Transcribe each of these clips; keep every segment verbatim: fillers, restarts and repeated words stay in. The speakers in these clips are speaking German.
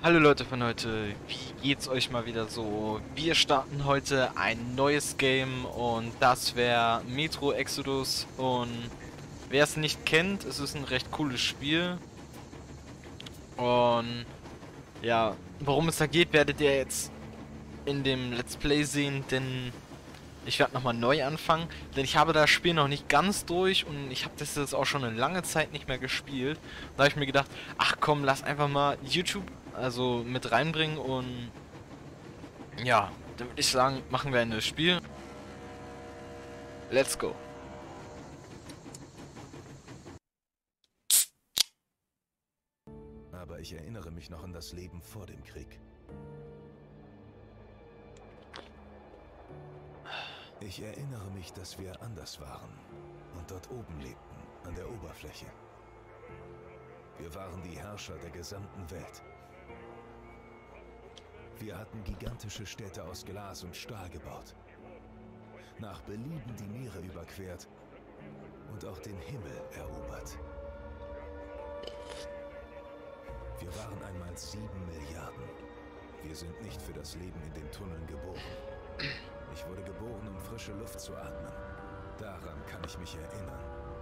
Hallo Leute von heute, wie geht's euch mal wieder so? Wir starten heute ein neues Game und das wäre Metro Exodus und wer es nicht kennt, es ist ein recht cooles Spiel und ja, worum es da geht, werdet ihr jetzt in dem Let's Play sehen, denn ich werde nochmal neu anfangen, denn ich habe das Spiel noch nicht ganz durch und ich habe das jetzt auch schon eine lange Zeit nicht mehr gespielt. Da habe ich mir gedacht, ach komm, lass einfach mal YouTube also mit reinbringen und ja, dann würde ich sagen, machen wir ein neues Spiel. Let's go. Aber ich erinnere mich noch an das Leben vor dem Krieg. Ich erinnere mich, dass wir anders waren und dort oben lebten, an der Oberfläche. Wir waren die Herrscher der gesamten Welt. Wir hatten gigantische Städte aus Glas und Stahl gebaut, nach Belieben die Meere überquert und auch den Himmel erobert. Wir waren einmal sieben Milliarden. Wir sind nicht für das Leben in den Tunneln geboren. Ich wurde geboren, um frische Luft zu atmen. Daran kann ich mich erinnern.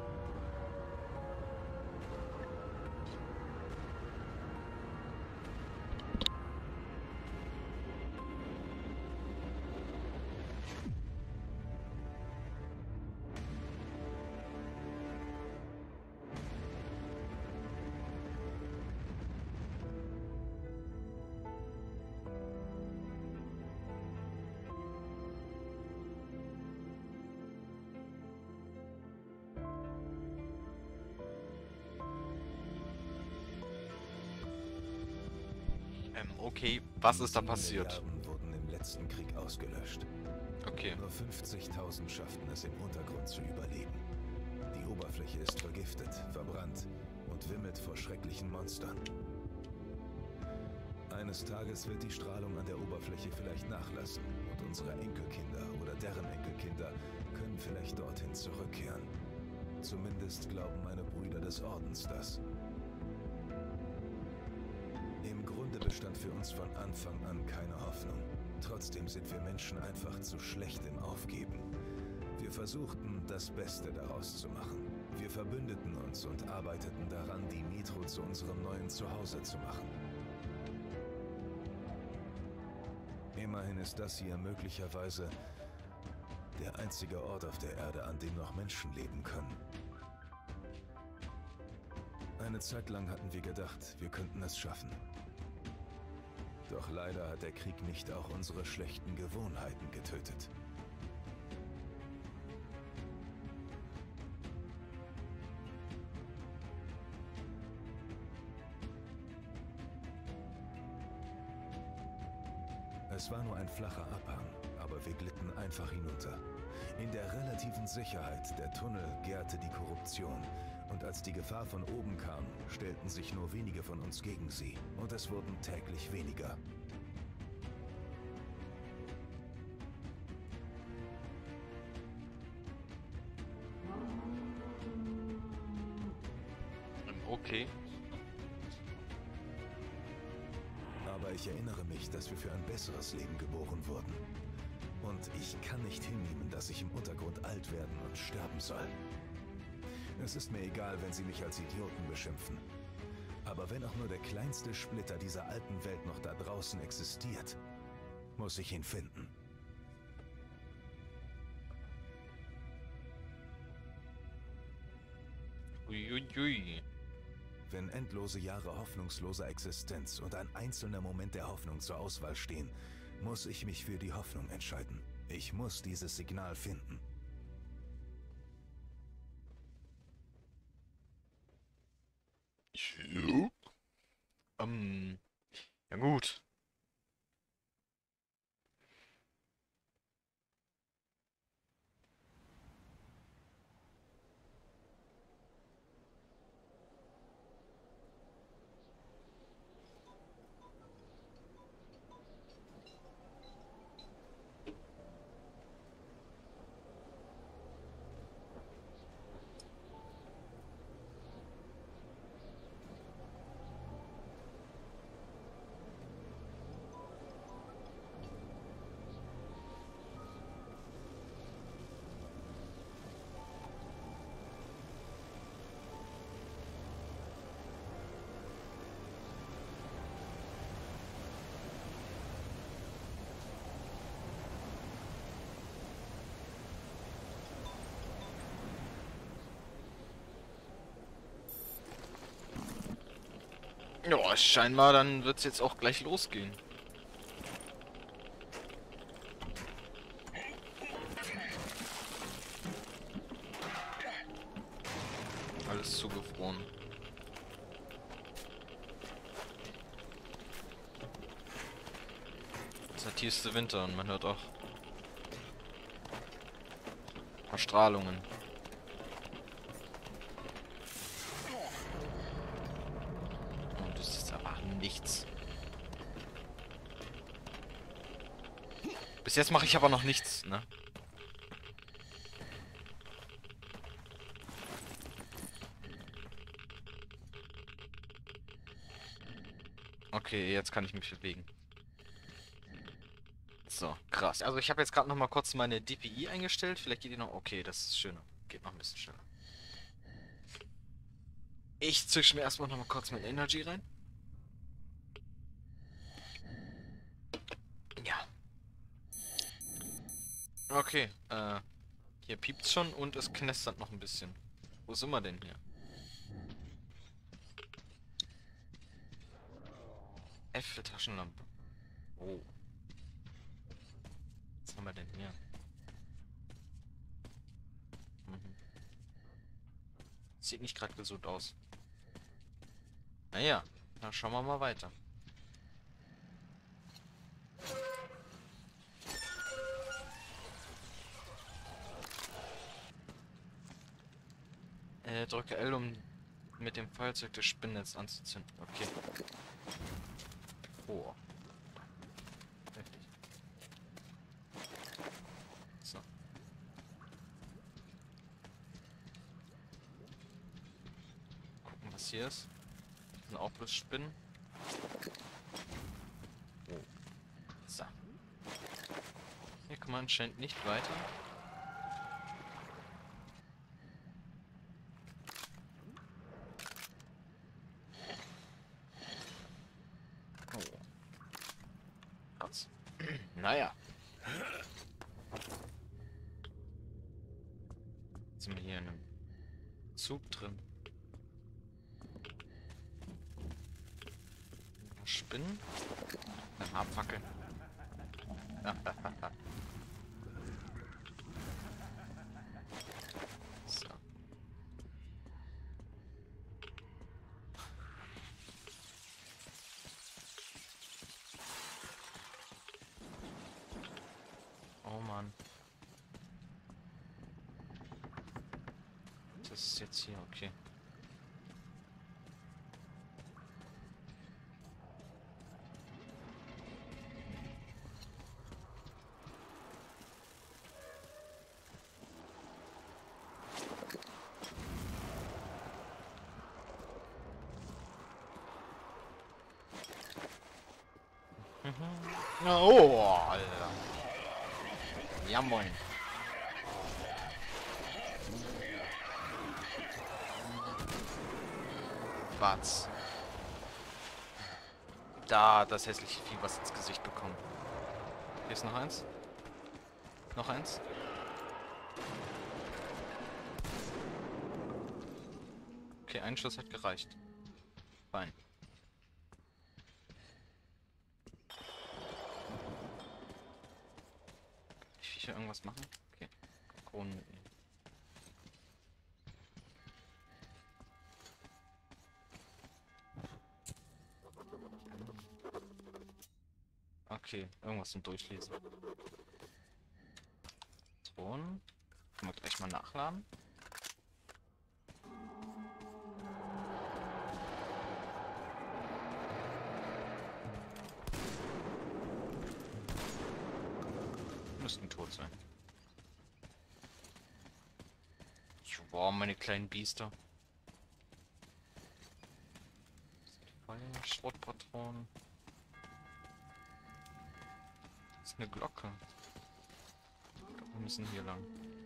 Ähm, okay, was Die ist da sieben passiert? Milliarden wurden im letzten Krieg ausgelöscht. Okay. Nur fünfzigtausend schafften es im Untergrund zu überleben. Die Oberfläche ist vergiftet, verbrannt und wimmelt vor schrecklichen Monstern. Eines Tages wird die Strahlung an der Oberfläche vielleicht nachlassen und unsere Enkelkinder oder deren Enkelkinder können vielleicht dorthin zurückkehren. Zumindest glauben meine Brüder des Ordens das. Im Grunde bestand für uns von Anfang an keine Hoffnung. Trotzdem sind wir Menschen einfach zu schlecht im Aufgeben. Wir versuchten, das Beste daraus zu machen. Wir verbündeten uns und arbeiteten daran, die Metro zu unserem neuen Zuhause zu machen. Immerhin ist das hier möglicherweise der einzige Ort auf der Erde, an dem noch Menschen leben können. Eine Zeit lang hatten wir gedacht, wir könnten es schaffen. Doch leider hat der Krieg nicht auch unsere schlechten Gewohnheiten getötet. Es war nur ein flacher Abhang, aber wir glitten einfach hinunter. In der relativen Sicherheit der Tunnel gärte die Korruption. Und als die Gefahr von oben kam, stellten sich nur wenige von uns gegen sie. Und es wurden täglich weniger. Ähm, okay. Aber ich erinnere mich, dass wir für ein besseres Leben geboren wurden. Und ich kann nicht hinnehmen, dass ich im Untergrund alt werden und sterben soll. Es ist mir egal, wenn sie mich als Idioten beschimpfen. Aber wenn auch nur der kleinste Splitter dieser alten Welt noch da draußen existiert, muss ich ihn finden. Uiuiui. Wenn endlose Jahre hoffnungsloser Existenz und ein einzelner Moment der Hoffnung zur Auswahl stehen, muss ich mich für die Hoffnung entscheiden. Ich muss dieses Signal finden. Jo. Ähm, ja gut. Ja, scheinbar, dann wird es jetzt auch gleich losgehen. Alles zugefroren. Das ist der tiefste Winter und man hört auch Verstrahlungen. Und es ist aber nichts. Bis jetzt mache ich aber noch nichts, ne? Okay, jetzt kann ich mich bewegen. So, krass. Also ich habe jetzt gerade noch mal kurz meine D P I eingestellt. Vielleicht geht die noch... Okay, das ist schöner. Geht noch ein bisschen schneller. Ich zische mir erstmal noch mal kurz mein Energy rein. Ja. Okay, äh... hier piept's schon und es knistert noch ein bisschen. Wo sind wir denn hier? F für Taschenlampe. Oh. Was haben wir denn hier? Mhm. Sieht nicht gerade gesund aus. Naja, dann schauen wir mal weiter. Äh, drücke L, um mit dem Feuerzeug das Spinnnetz anzuzünden. Okay. Oh. Heftig. So. Gucken, was hier ist. Das sind auch bloß Spinnen. Oh. So. Hier kommt man anscheinend nicht weiter. Naja. Jetzt sind wir hier in einem Zug drin. Spinnen. Dann abfackeln. So. Oh Mann. Das ist jetzt hier, okay. Mhm. Oh, Alter. Ja, moin. Batz. Da, das hässliche Vieh, was ins Gesicht bekommen. Hier ist noch eins. Noch eins. Okay, ein Schuss hat gereicht. Fein. Ich will hier irgendwas machen? Okay. Kronen mitnehmen. Okay, irgendwas zum Durchlesen. Thron. Können wir gleich mal nachladen. Müssten tot sein. Wow, meine kleinen Biester. Feuer, Schrotpatronen. Das ist eine Glocke. Ich glaub, wir müssen hier lang.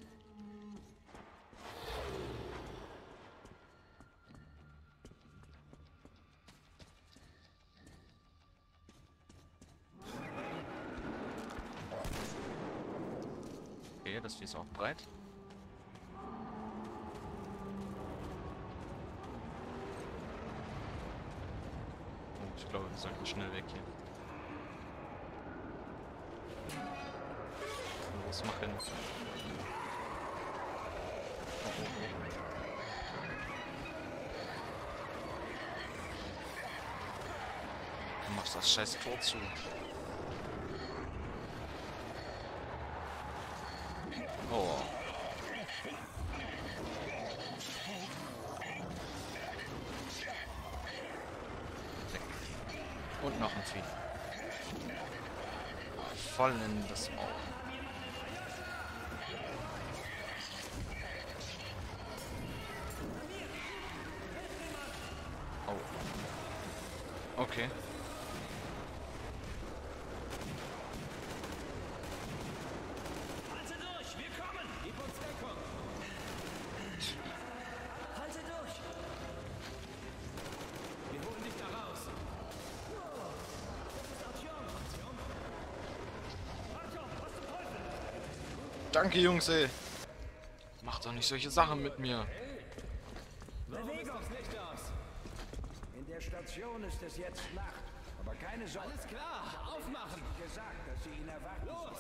Okay, das Vieh ist auch breit. Ich glaube, wir sollten schnell weg hier. Was machen? Oh, oh, oh. Du machst das scheiß Tor zu. Oh. Und noch ein Vieh. Voll in das Maul. Oh. Okay. Halte durch, wir kommen! Gib uns Deckung! Halte durch! Wir holen dich da raus! Das ist Artyom! Artyom! Artyom, was zum Teufel? Danke, Jungs, ey. Macht doch nicht solche Sachen mit mir. Bewegung! Licht aus! In der Station ist es jetzt Nacht. Aber keine Sorge. Alles klar! Aufmachen! Ich hab gesagt, dass Sie ihn erwarten. Los!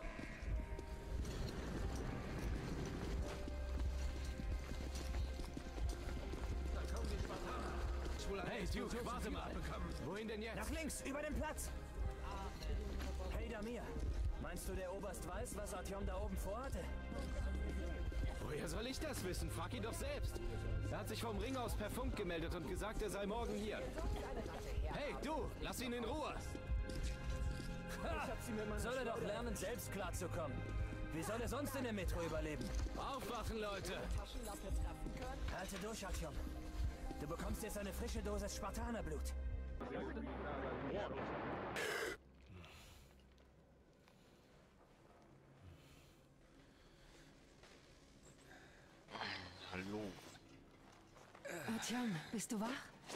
Da kommen die Spartaner! Hey, Duke, warte mal! Wohin denn jetzt? Nach links, über den Platz. Hey, Damir. Meinst du, der Oberst weiß, was Artyom da oben vorhatte? Woher soll ich das wissen? Frag ihn doch selbst. Er hat sich vom Ring aus per Funk gemeldet und gesagt, er sei morgen hier. Hey, du! Lass ihn in Ruhe! Ha! Soll er doch lernen, selbst klarzukommen. Wie soll er sonst in der Metro überleben? Aufwachen, Leute! Halte durch, Artyom. Du bekommst jetzt eine frische Dosis Spartanerblut. Hallo. Artyom, bist du wach?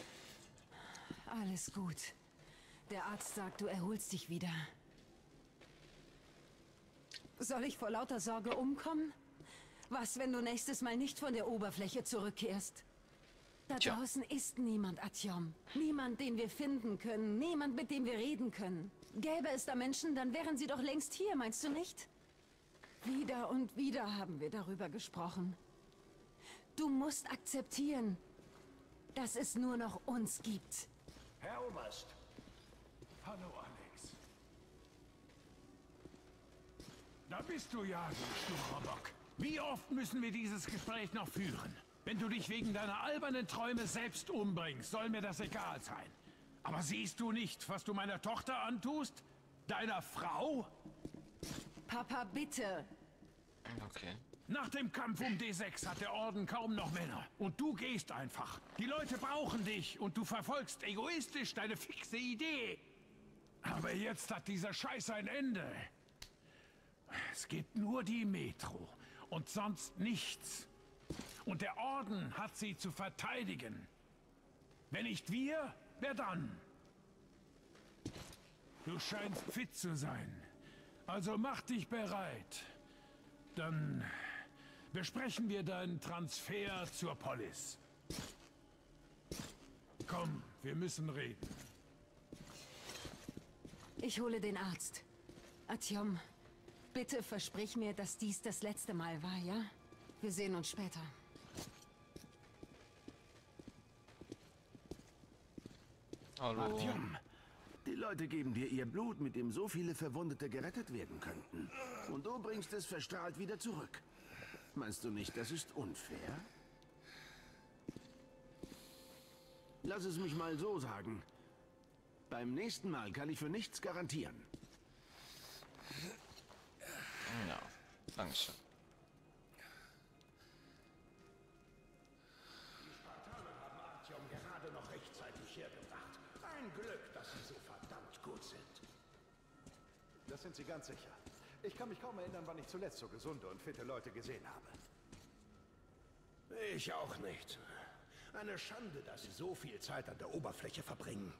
Alles gut. Der Arzt sagt, du erholst dich wieder. Soll ich vor lauter Sorge umkommen? Was, wenn du nächstes Mal nicht von der Oberfläche zurückkehrst? Da Tja. draußen ist niemand, Artyom. Niemand, den wir finden können. Niemand, mit dem wir reden können. Gäbe es da Menschen, dann wären sie doch längst hier, meinst du nicht? Wieder und wieder haben wir darüber gesprochen. Du musst akzeptieren, dass es nur noch uns gibt. Herr Oberst. Hallo, Alex. Da bist du ja, du sturer Bock. Wie oft müssen wir dieses Gespräch noch führen? Wenn du dich wegen deiner albernen Träume selbst umbringst, soll mir das egal sein. Aber siehst du nicht, was du meiner Tochter antust? Deiner Frau? Papa, bitte. Okay. Nach dem Kampf um D sechs hat der Orden kaum noch Männer. Und du gehst einfach. Die Leute brauchen dich und du verfolgst egoistisch deine fixe Idee. Aber jetzt hat dieser Scheiß ein Ende. Es gibt nur die Metro und sonst nichts. Und der Orden hat sie zu verteidigen. Wenn nicht wir, wer dann? Du scheinst fit zu sein. Also mach dich bereit. Dann besprechen wir deinen Transfer zur Polis. Komm, wir müssen reden. Ich hole den Arzt. Artyom, bitte versprich mir, dass dies das letzte Mal war, ja? Wir sehen uns später. Hallo. Artyom, die Leute geben dir ihr Blut, mit dem so viele Verwundete gerettet werden könnten. Und du bringst es verstrahlt wieder zurück. Meinst du nicht, das ist unfair? Lass es mich mal so sagen. Beim nächsten Mal kann ich für nichts garantieren. Ja, danke schön. Artyom gerade noch rechtzeitig hergebracht. Ein Glück, dass Sie so verdammt gut sind. Das sind Sie ganz sicher. Ich kann mich kaum erinnern, wann ich zuletzt so gesunde und fitte Leute gesehen habe. Ich auch nicht. Eine Schande, dass Sie so viel Zeit an der Oberfläche verbringen.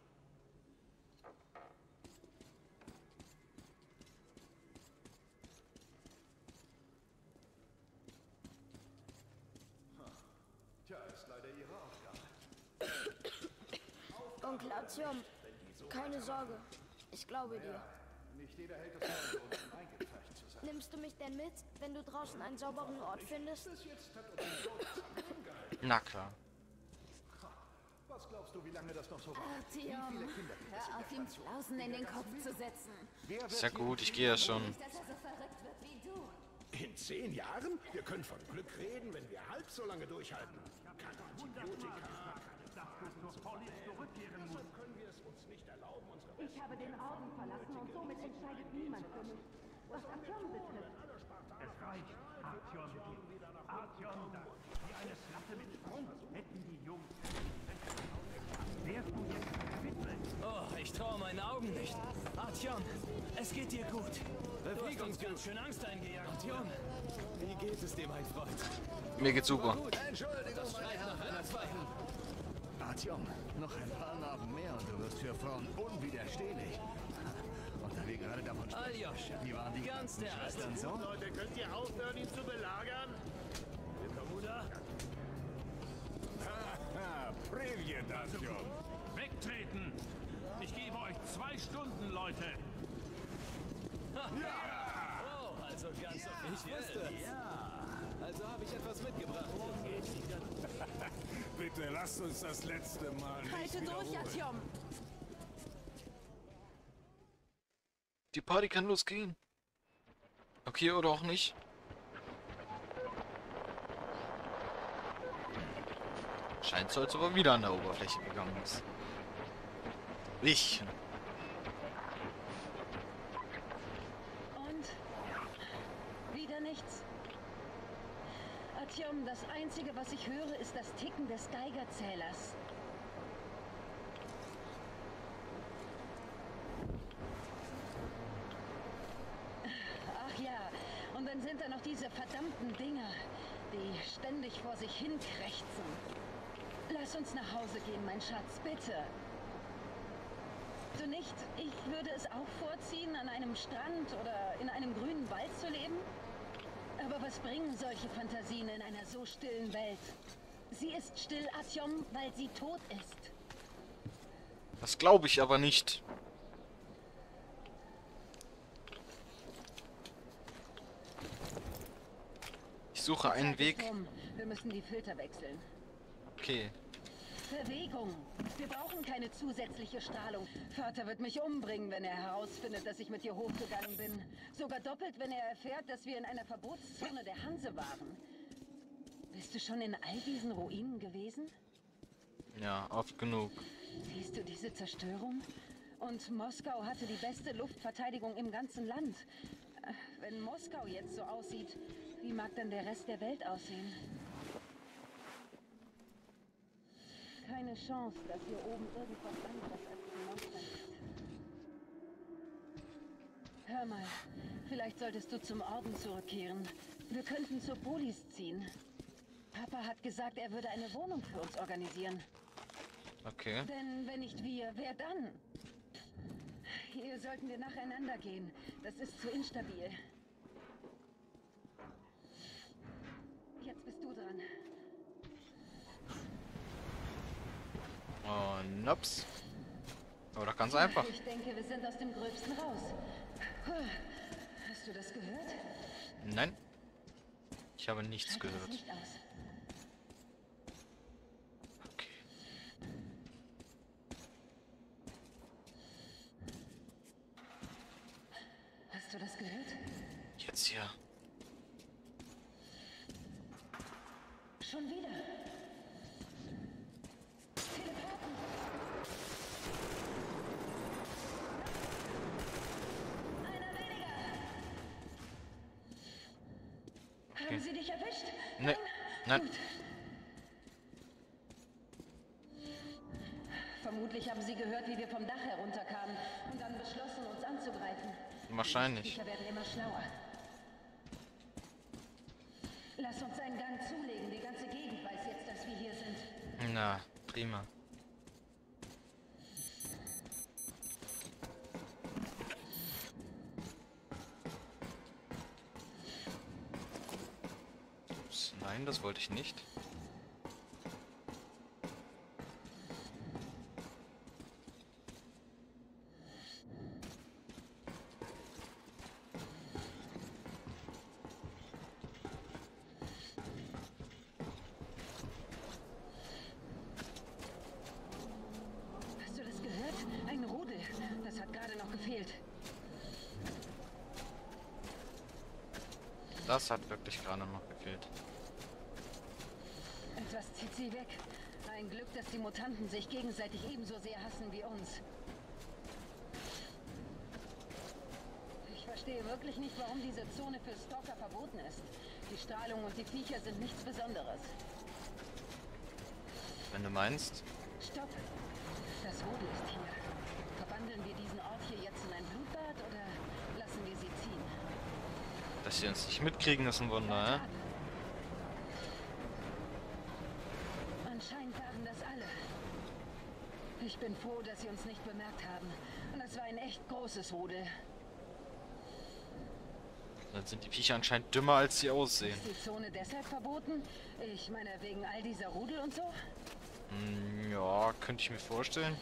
Tja, ist leider Ihre Aufgabe. Onkel Artyom, Keine Sorge, ich glaube dir. Nicht jeder hält es für so, um eingepfercht zu sein. Nimmst du mich denn mit, wenn du draußen einen sauberen Ort findest? Bis jetzt hat uns die Leute zusammengehalten. Na klar. Was glaubst du, wie lange das noch so Artyom, Wie viele Kinder gibt es hör auf, ihm Flausen in den Kopf zu setzen. Wer wird Ist ja gut, ich gehe ja schon. Nicht, dass er so verrückt wird wie du. in zehn Jahren? Wir können von Glück reden, wenn wir halb so lange durchhalten. Kein Antibiotika. Deshalb können wir es uns nicht erlauben, unsere Ich habe den Orden verlassen und somit entscheidet niemand für mich. Was Artyom betrifft. Es reicht. Artyom geht. Artyom da. Wie eine Slappe mit Strom hätten die Jungs. Wärst du jetzt gewidmet? Oh, ich traue meinen Augen nicht. Artyom, es geht dir gut. Du hast uns ganz schön Angst eingejagt. Artyom, wie geht es dir, mein Freund? Mir geht's super. Gut, Entschuldigung, das schreit nach einer zweiten. Artyom, noch ein paar Narben mehr und du wirst für Frauen unwiderstehlich. Und da wir gerade davon sprechen, Aljoscha, wie waren die ganz der Schwestern so? Leute, könnt ihr aufhören, ihn zu belagern? Bruder. Haha, Privet, Artyom. Wegtreten! Ich gebe euch zwei Stunden, Leute. Oh, also ganz offiziell. Ja, also habe ich etwas mitgebracht. Bitte lasst uns das letzte Mal nicht Halte durch, wiederholen. Artyom. Die Party kann losgehen. Okay, oder auch nicht. Scheint so, als ob er wieder an der Oberfläche gegangen ist. Ich. Und? Wieder nichts. Artyom, das Einzige, was ich höre, ist das Ticken des Geigerzählers. Ach ja, und dann sind da noch diese verdammten Dinger, die ständig vor sich hin krächzen. Lass uns nach Hause gehen, mein Schatz, bitte. Du nicht? Ich würde es auch vorziehen, an einem Strand oder in einem grünen Wald zu leben. Aber was bringen solche Fantasien in einer so stillen Welt? Sie ist still, Artyom, weil sie tot ist. Das glaube ich aber nicht. Ich suche einen Weg. Tom, wir müssen die Filter wechseln. Okay. Bewegung. Wir brauchen keine zusätzliche Strahlung. Vater wird mich umbringen, wenn er herausfindet, dass ich mit dir hochgegangen bin. Sogar doppelt, wenn er erfährt, dass wir in einer Verbotszone der Hanse waren. Bist du schon in all diesen Ruinen gewesen? Ja, oft genug. Siehst du diese Zerstörung? Und Moskau hatte die beste Luftverteidigung im ganzen Land. Äh, Wenn Moskau jetzt so aussieht, wie mag dann der Rest der Welt aussehen? Keine Chance, dass hier oben irgendwas anderes als ein Monster ist. Hör mal, vielleicht solltest du zum Orden zurückkehren. Wir könnten zur Polis ziehen. Papa hat gesagt, er würde eine Wohnung für uns organisieren. Okay. Denn wenn nicht wir, wer dann? Hier sollten wir nacheinander gehen. Das ist zu instabil. Jetzt bist du dran. Oh, nops. Oder ganz einfach. Ich denke, wir sind aus dem Gröbsten raus. Hast du das gehört? Nein. Ich habe nichts Schalte das gehört. Licht aus. Okay. Hast du das gehört? Jetzt hier. Schon wieder. Teleporten. Einer weniger. Haben sie dich erwischt? Ne, nein. Gut. Vermutlich haben sie gehört, wie wir vom Dach herunterkamen und dann beschlossen, uns anzugreifen. Wahrscheinlich. Die Viecher werden immer schlauer. Lass uns einen Gang zulegen. Die ganze Gegend weiß jetzt, dass wir hier sind. Na, prima. Ups, nein, das wollte ich nicht. gefehlt. Das hat wirklich gerade noch gefehlt. Etwas zieht sie weg. Ein Glück, dass die Mutanten sich gegenseitig ebenso sehr hassen wie uns. Ich verstehe wirklich nicht, warum diese Zone für Stalker verboten ist. Die Strahlung und die Viecher sind nichts Besonderes. Wenn du meinst. Stopp! Das Rudel ist hier. Verwandeln wir diesen Ort hier jetzt in ein Blutbad oder lassen wir sie ziehen? Dass sie uns nicht mitkriegen, ist ein Wunder, hä? Anscheinend waren das alle. Ich bin froh, dass sie uns nicht bemerkt haben. Und das war ein echt großes Rudel. Dann sind die Viecher anscheinend dümmer, als sie aussehen. Ist die Zone deshalb verboten? Ich meine, wegen all dieser Rudel und so? Hm, ja, könnte ich mir vorstellen.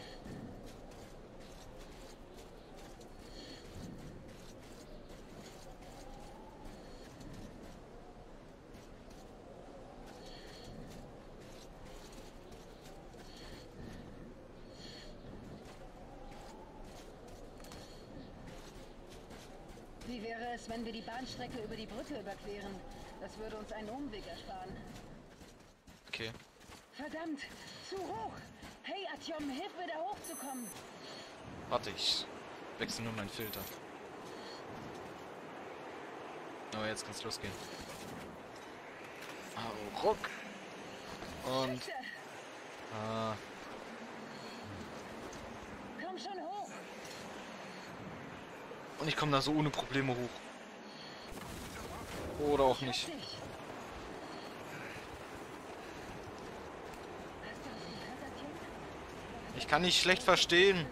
Wie wäre es, wenn wir die Bahnstrecke über die Brücke überqueren? Das würde uns einen Umweg ersparen. Okay. Verdammt! Zu hoch! Hey, Artyom, hilf mir da hochzukommen! Warte, ich wechsle nur meinen Filter. Aber jetzt kann's losgehen. Au, ruck! Und... Scheiße. Ah, Komm schon hoch! und ich komme da so ohne Probleme hoch. Oder auch nicht. Dich. Hast du das gehört, Artyom? Ich kann nicht schlecht verstehen.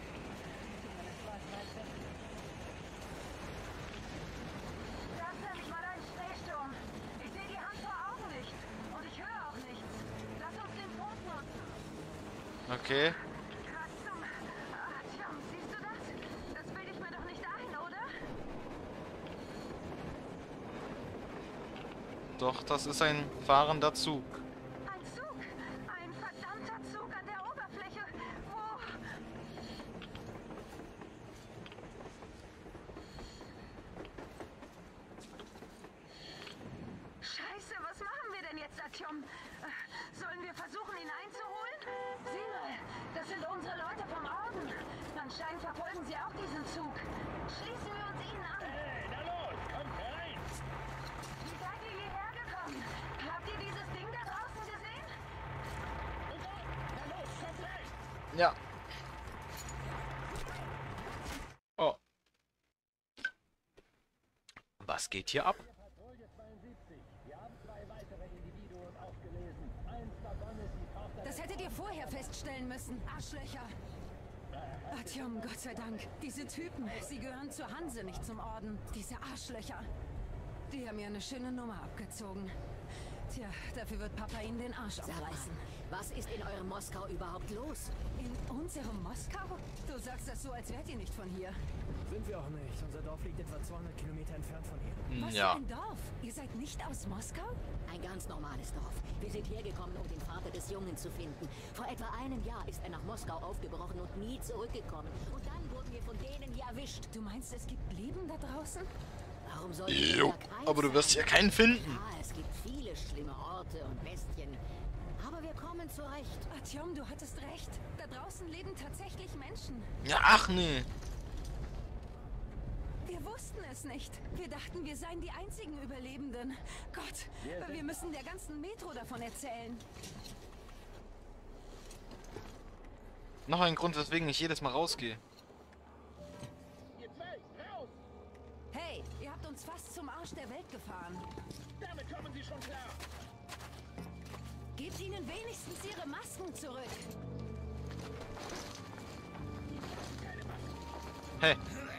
Da ist nämlich mal ein Schneesturm. Ich sehe die Hand vor Augen nicht. Und ich höre auch nichts. Lass uns den Funk nutzen. Okay. Was zum... Artyom, siehst du das? Das bilde ich mir doch nicht ein, oder? Doch, das ist ein fahrender Zug. Ein Zug. Ein verdammter Zug an der Oberfläche. Wo... Scheiße, was machen wir denn jetzt, Artyom? Äh, Sollen wir versuchen, ihn einzuholen? Sieh mal, das sind unsere Leute vom Orden. Anscheinend verfolgen sie auch diesen Zug. Schließen wir uns ihnen an. Hey, na los, kommt herein! Wie seid ihr hierher gekommen? Habt ihr dieses Ding da draußen gesehen? Na los, kommt rein! Ja. Oh. Was geht hier ab? Patrouille zweiundsiebzig. Wir haben zwei weitere Individuen aufgelesen. Eins davon ist die Tochter... Das hättet ihr vorher feststellen müssen, Arschlöcher. Artyom, Gott sei Dank. Diese Typen, sie gehören zur Hanse, nicht zum Orden. Diese Arschlöcher. Die haben mir eine schöne Nummer abgezogen. Tja, dafür wird Papa ihnen den Arsch Sag mal, aufreißen. was ist in eurem Moskau überhaupt los? In unserem Moskau? Du sagst das so, als wärt ihr nicht von hier. Sind wir auch nicht. Unser Dorf liegt etwa zweihundert Kilometer entfernt von hier. Hm, Was ja. für ein Dorf? Ihr seid nicht aus Moskau? Ein ganz normales Dorf. Wir sind hergekommen, um den Vater des Jungen zu finden. Vor etwa einem Jahr ist er nach Moskau aufgebrochen und nie zurückgekommen. Und dann wurden wir von denen hier erwischt. Du meinst, es gibt Leben da draußen? Warum soll Jo, aber du wirst ja keinen finden. Ja, es gibt viele schlimme Orte und Bestien. Aber wir kommen zurecht. Artyom, du hattest recht. Da draußen leben tatsächlich Menschen. Ja, ach nee. Wir wussten es nicht. Wir dachten, wir seien die einzigen Überlebenden. Gott, wir müssen der ganzen Metro davon erzählen. Noch ein Grund, weswegen ich jedes Mal rausgehe. Ihr zwei, raus! Hey, ihr habt uns fast zum Arsch der Welt gefahren. Damit kommen Sie schon klar! Gebt ihnen wenigstens ihre Masken zurück. Hey.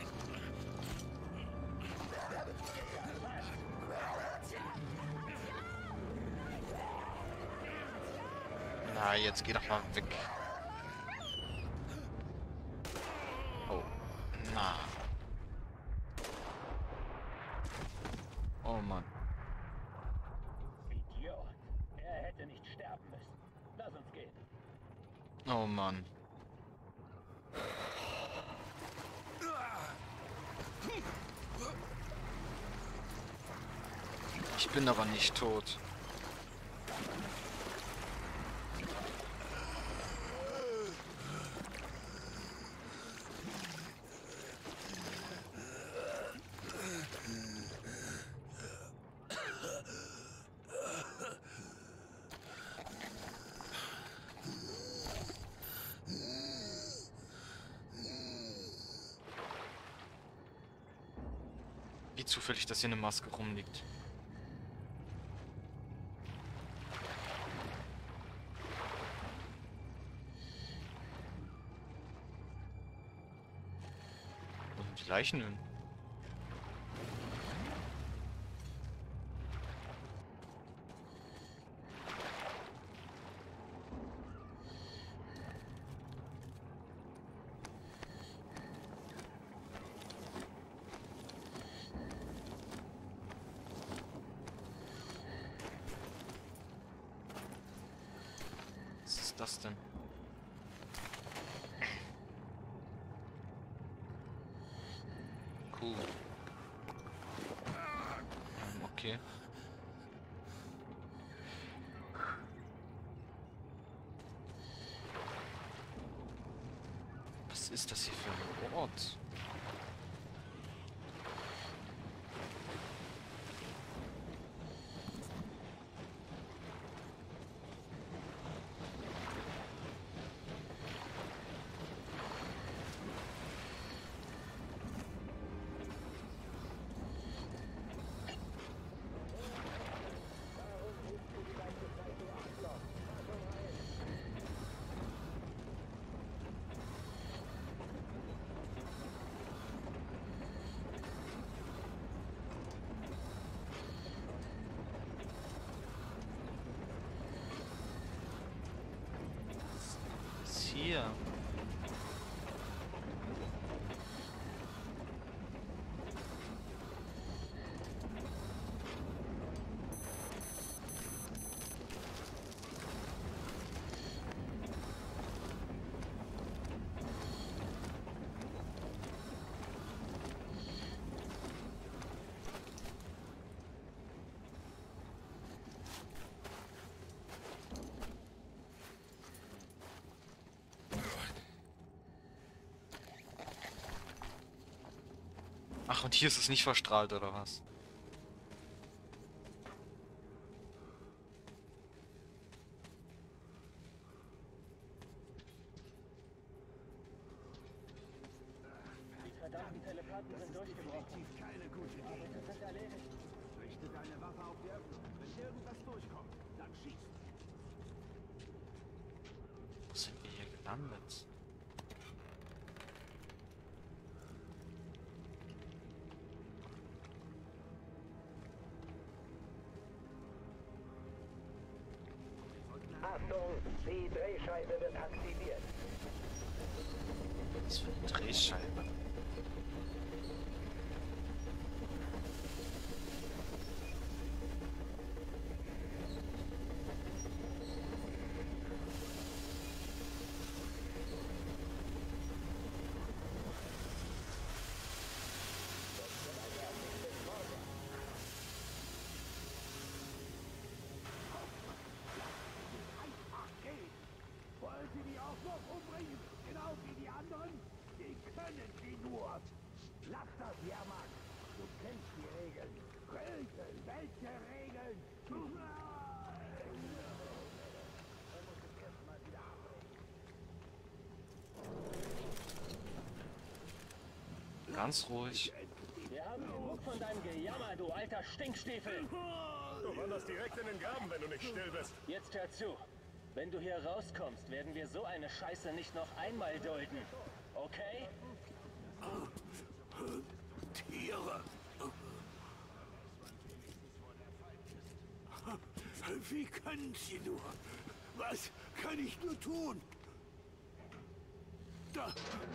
Na, jetzt geh doch mal weg. Oh. Na. Oh Mann. Idiot! Er hätte nicht sterben müssen. Lass uns gehen. Oh Mann. bin aber nicht tot. Wie zufällig, dass hier eine Maske rumliegt. Wo sind die Leichen hin? Was ist das denn? Cool. Ähm, okay. Was ist das hier für ein Ort? Hier. Ach, und hier ist es nicht verstrahlt, oder was? Die verdammten Telepathen sind durchgebrochen. Keine gute Idee. Sie sind erledigt. Richte deine Waffe auf die Öffnung. Wenn irgendwas durchkommt, dann schieß. Wo sind wir hier gelandet? Achtung, die Drehscheibe wird aktiviert. Was für eine Drehscheibe? Wollen Sie die auch noch umbringen? Genau wie die anderen? Die können sie nur. Lass das, Jahrmarkt. Du kennst die Regeln. Regeln? Welche Regeln? Du musst es erstmal wieder abbrechen. Ganz ruhig. Wir haben genug von deinem Gejammer, du alter Stinkstiefel. Du wanderst direkt in den Graben, wenn du nicht still bist. Jetzt hör zu. Wenn du hier rauskommst, werden wir so eine Scheiße nicht noch einmal dulden. Okay? Tiere. Wie können Sie nur? Was kann ich nur tun? Da.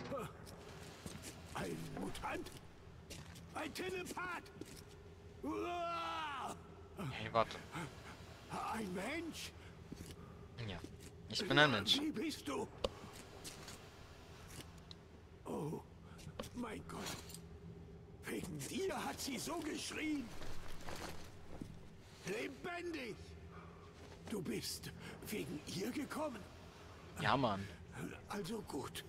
Ein Mutant? Ein Telepath? Uah! Hey, warte. Ein Mensch? Ja, ich bin ein Mensch. Wie bist du? Oh, mein Gott. Wegen dir hat sie so geschrien. Lebendig! Du bist wegen ihr gekommen? Ja, Mann. Also gut.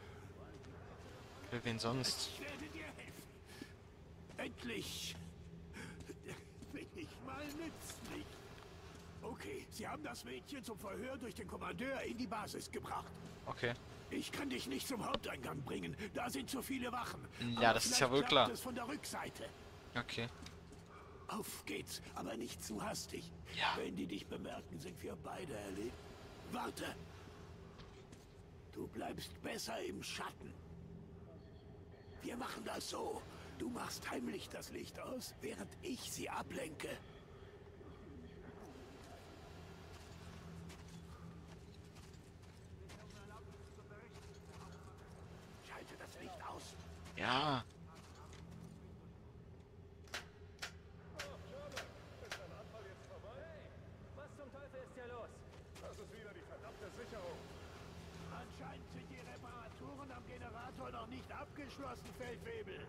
Für wen sonst? Ich werde dir helfen. Endlich bin ich mal nützlich. Okay, sie haben das Mädchen zum Verhör durch den Kommandeur in die Basis gebracht. Okay. Ich kann dich nicht zum Haupteingang bringen. Da sind zu viele Wachen. Ja, das ist ja wohl klar. Es von der Rückseite. Okay. Auf geht's, aber nicht zu hastig. Ja. Wenn die dich bemerken, sind wir beide erledigt. Warte. Du bleibst besser im Schatten. Wir machen das so. Du machst heimlich das Licht aus, während ich sie ablenke. Schalte das Licht aus. Ja. Was zum Teufel ist hier los? Das ist wieder die verdammte Sicherung. Anscheinend sind die Reparaturen am Generator noch nicht abgeschlossen, Feldwebel.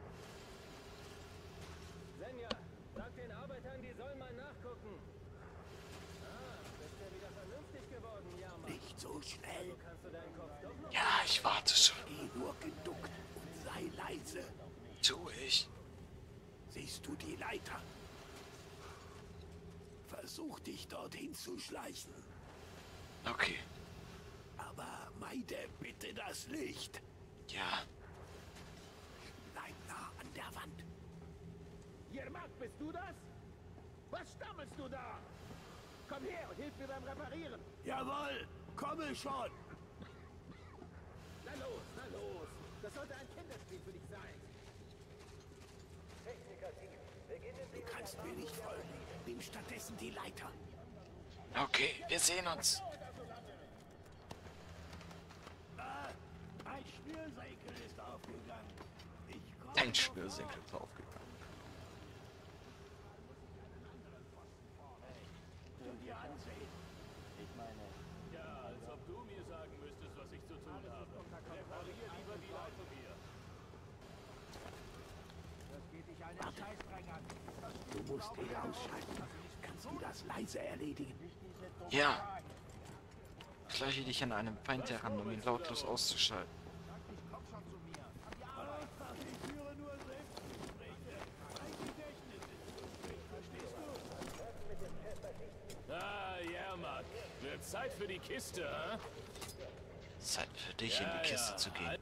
Senja, sag den Arbeitern, die sollen mal nachgucken. Ah, bist ja wieder vernünftig geworden, Jammer. Nicht so schnell. Kannst du deinen Kopf doch noch... Ja, ich warte schon. Geh nur geduckt und sei leise. Tu ich. Siehst du die Leiter? Versuch dich dorthin zu schleichen. Okay. Aber meide bitte das Licht. Ja. Bleib nah an der Wand. Jermak, bist du das? Was stammelst du da? Komm her und hilf mir beim Reparieren. Jawohl, komme schon. Na los, na los. Das sollte ein Kinderspiel für dich sein. Du kannst mir nicht folgen. Nimm stattdessen die Leiter. Okay, wir sehen uns. Ah, ein Schnürsenkel ist aufgegangen. Ich komme Dein Schnürsenkel ist aufgegangen. Du dir ansehen. Ich meine... Ja, als ob du mir sagen müsstest, was ich zu tun habe. Reparier lieber die Leitung hier. Das geht dich einen Scheißdreck an. Du musst ihn ausschalten. Kannst du das leise erledigen? Ja. Schleiche dich an einem Feind heran, um ihn lautlos auszuschalten. Ich führe nur Selbstgespräche. Mein Gedächtnis ist nicht, verstehst du? Ah, Jermak. Wird Zeit für die Kiste, hä? Zeit für dich, in Ja, die Kiste ja. zu gehen.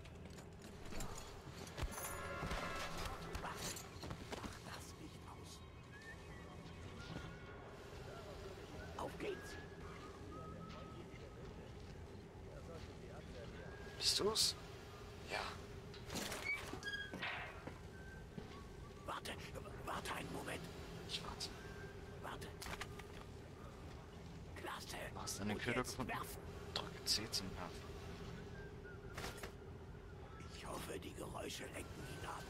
Mach das Licht aus. Auf geht's. Bist du's? Ja. Warte, warte einen Moment. Ich warte. Warte. Klasse. Du hast eine Und Köder jetzt gefunden. werfen. Drücke C zum Werfen. Ich hoffe, die Geräusche lenken ihn ab.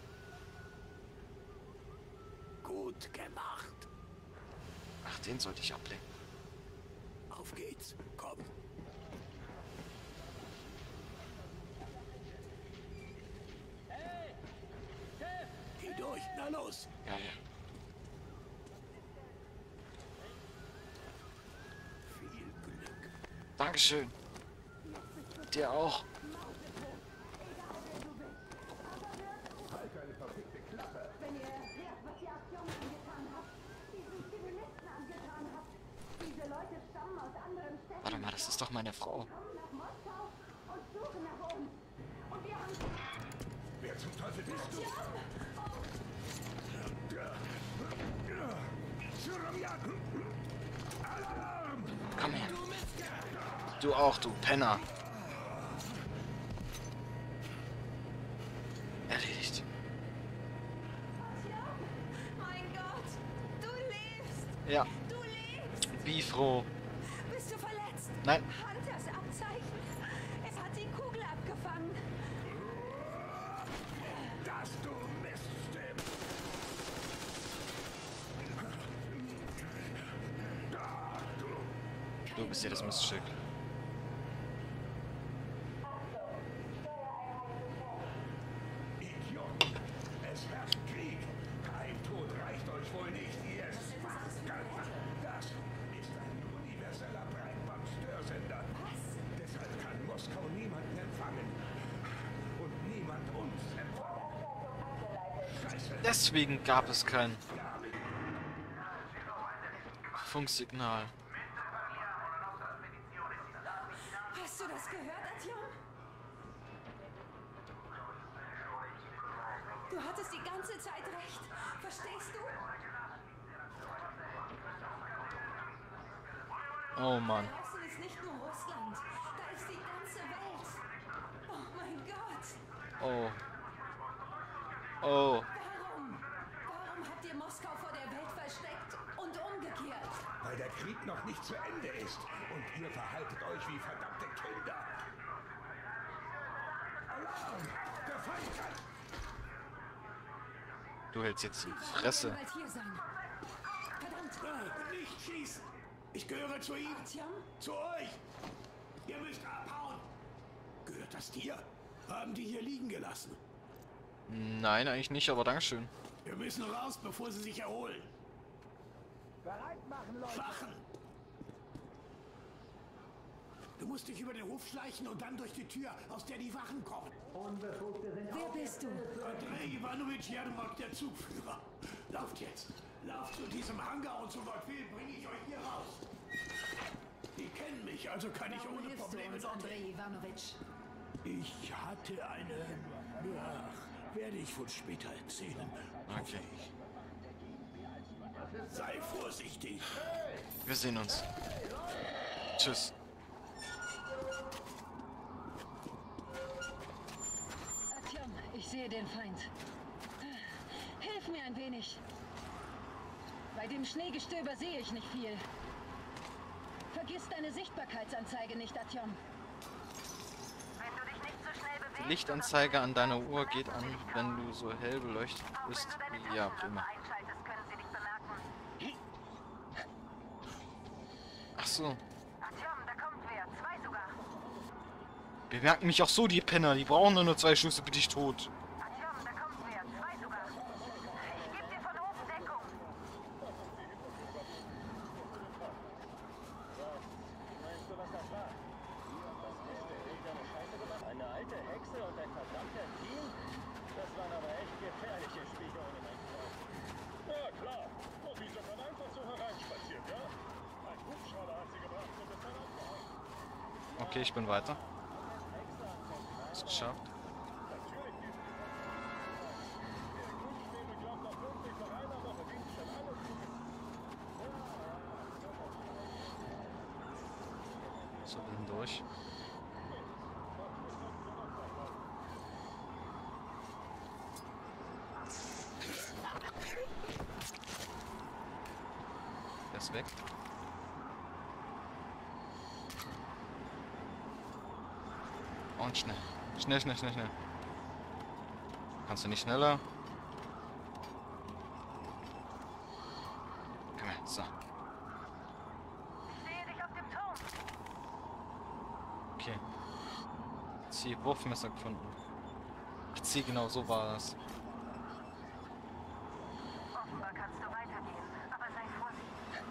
Gut gemacht. Ach, den sollte ich ablenken. Auf geht's. Komm. Hey! Chef! Geh durch. Na los. Ja, ja. Viel Glück. Dankeschön. Dir auch. Wenn ihr erfährt, was die Aktion angetan hat, diesen Zivilisten angetan hat, diese Leute stammen aus anderen Städten. Warte mal, das ist doch meine Frau. Kommen nach Moskau und suchen nach uns. Und wir haben... Wer zum Teufel bist du? Alarm! Komm her. Du auch, du Penner. Erledigt. Mein Gott, du lebst! Ja. Du lebst! Wie froh. Bist du verletzt? Nein. Hunters Abzeichen. Es hat die Kugel abgefangen. Das du Miststück! Du bist ja das Miststück. Idioten! Es herrscht Krieg! Kein Tod reicht euch wohl nicht, ihr Spaßgalter! Deswegen gab es kein Funksignal. Hast du das gehört, Artyom? Du hattest die ganze Zeit recht. Verstehst du? Oh Mann. Da draußen ist nicht nur Russland. Da ist die ganze Welt. Oh mein Gott. Oh. Oh. Warum? Warum habt ihr Moskau vor der Welt versteckt und umgekehrt? Weil der Krieg noch nicht zu Ende ist und ihr verhaltet euch wie verdammte Kinder. Alarm! Der Feind kann... Du hältst jetzt die Fresse. Bald hier sein. Verdammt. Ah, nicht schießen! Ich gehöre zu ihm! Artyom? Zu euch! Ihr müsst abhauen! Gehört das dir? Haben die hier liegen gelassen? Nein, eigentlich nicht, aber Dankeschön. Wir müssen raus, bevor sie sich erholen. Bereit machen, Leute. Wachen! Du musst dich über den Hof schleichen und dann durch die Tür, aus der die Wachen kommen. Unbefugte sind Wer bist du? Andrei Ivanovich Jermok, der Zugführer. Lauft jetzt. Lauft zu diesem Hangar und so Gott will, bringe ich euch hier raus. Die kennen mich, also kann ich Warum ohne hilfst du Probleme uns, dort. Andrei Ivanovich? Ich hatte eine... Ach, werde ich wohl später erzählen. Okay. Sei vorsichtig. Wir sehen uns. Tschüss. Artyom, ich sehe den Feind. Hilf mir ein wenig. Bei dem Schneegestöber sehe ich nicht viel. Vergiss deine Sichtbarkeitsanzeige nicht, Artyom. Die Lichtanzeige an deiner Uhr geht an, wenn du so hell beleuchtet bist. Ja, prima. Ach so. Bemerken mich auch so, die Penner. Die brauchen nur, nur zwei Schüsse, bin ich tot. Eine alte Hexe und ein verdammter Team? Das waren aber echt gefährliche Spionen, mein Freund. Ja, klar. Und die sind dann einfach so hereinspaziert, ja? Ein Hubschrauber hat sie gebracht und ist dann abgehauen. Okay, ich bin weiter. Ist geschafft. So, wir sind durch. Der ist weg. Und schnell. Schnell, schnell, schnell, schnell. Kannst du nicht schneller? Komm her, so. Okay. Zieh Wurfmesser gefunden. Ich zieh genau, so war das. Offenbar kannst du weitergehen, aber sei vorsichtig.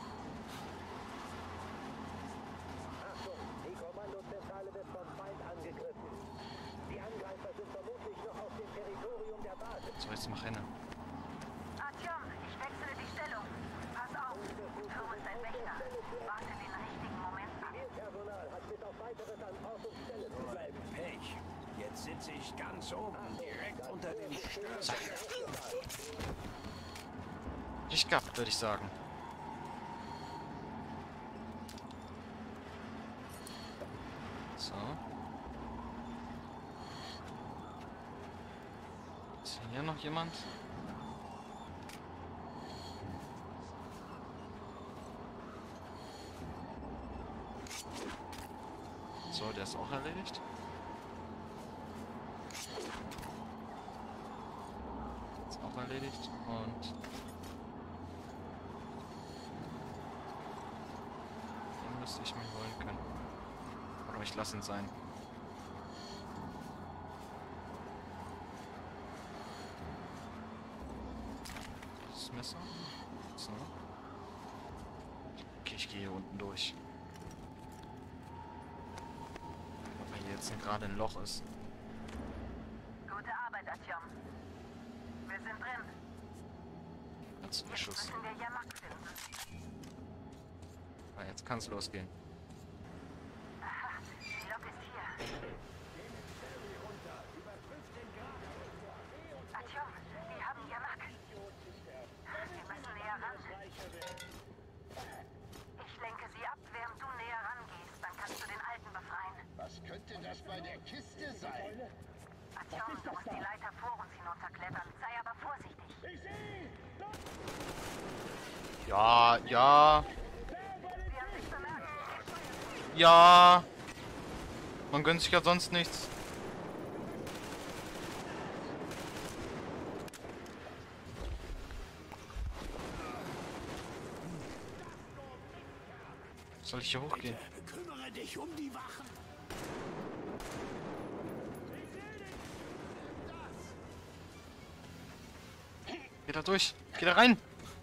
Achtung, die Kommandozentrale wird vom Feind angegriffen. Die Angreifer sind vermutlich noch auf dem Territorium der Basis. So, jetzt mach hin. Artyom, ich wechsle die Stellung. Pass auf, Turm ist ein Wächter. Warte den richtigen Moment ab. Zivilpersonal hat bis auf weiteres an Ort und Stelle zu bleiben. Pech. Jetzt sitze ich ganz oben, direkt unter dem Stößel. Nicht gehabt, würde ich sagen. So. Ist hier noch jemand? So, der ist auch erledigt. Ist auch erledigt. Und den müsste ich mir holen können. Oder ich lasse ihn sein. Das Messer. So. Okay, ich gehe hier unten durch. Weil hier jetzt gerade ein Loch ist. Gute Arbeit, Artyom. Wir sind drin. Jetzt ein Jetzt Schuss. müssen wir Yamak finden. Ah, jetzt kann's losgehen. Aha, die Lok ist hier. Artyom, wir haben Yamak. Wir müssen näher ran. Ich lenke sie ab, während du näher rangehst. Dann kannst du den Alten befreien. Was könnte das bei der Kiste sein? Artyom, du musst die Leiter vor uns hinunterklettern. Sei aber vorsichtig. Ich sehe! Ja, ja. Sie haben sich bemerkt. Ja. Man gönnt sich ja sonst nichts. Soll ich hier hochgehen? Kümmere dich um die Wachen. Geh da durch. Geh da rein.